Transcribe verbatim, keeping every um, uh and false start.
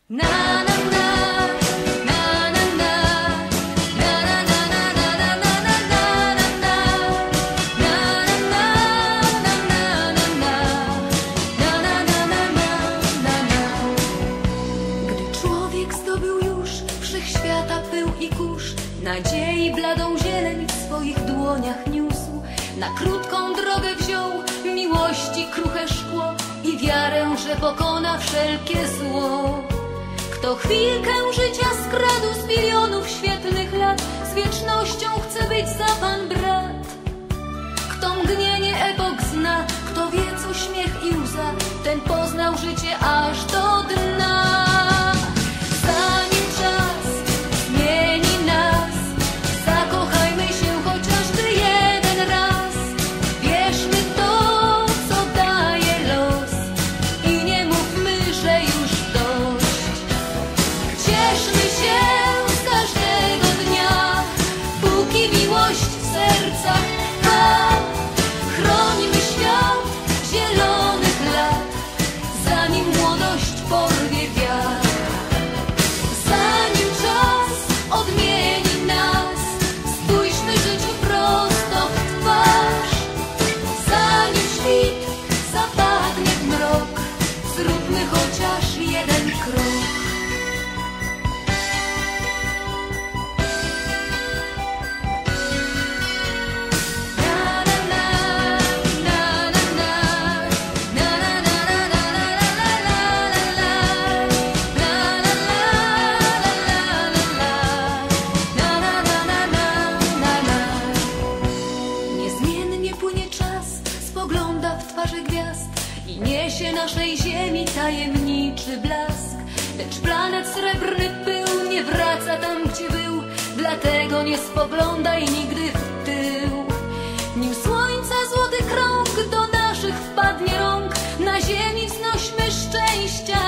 Na na na, na na na, na na na na na na na na na na. Gdy człowiek zdobył już wszechświata pył i kurz, nadziei bladą zieleń w swoich dłoniach niósł, na krótką drogę wziął miłości kruche szkło i wiarę, że pokona wszelkie zło. Kto chwilkę życia skradł z milionów świetlnych lat, z wiecznością chce być za Pan brat. Kto mgnienie epok zna, kto wie co śmiech i łza, ten poznał życie aż do dna. Zanim czas zmieni nas, zakochajmy się chociażby jeden raz. Wierzmy w to, co daje los i nie mówmy, że już dość. Cieszmy się z każdego dnia, póki miłość w sercach trwa. Chrońmy świat zielonych lat, zanim młodość porwie wiatr. Zanim czas odmieni nas, spójrzmy życiu prosto w twarz. Zanim świt zapadnie w mrok, zróbmy chociaż jeden krok. Niezmiennie płynie czas, spogląda w twarze gwiazd i niesie naszej ziemi tajemniczy blask. Lecz planet srebrny pył nie wraca tam, gdzie był, dlatego nie spoglądaj nigdy w tył. Nim słońca złoty krąg do naszych wpadnie rąk, na ziemi wznośmy szczęścia